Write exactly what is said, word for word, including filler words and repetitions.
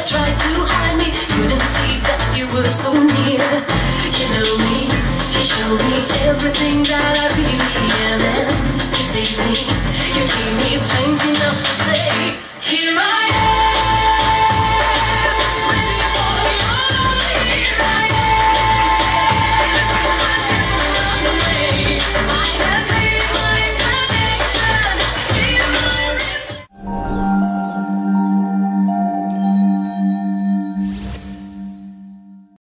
that tried to hide me couldn't see that you were so near. You know me, you show me everything that I really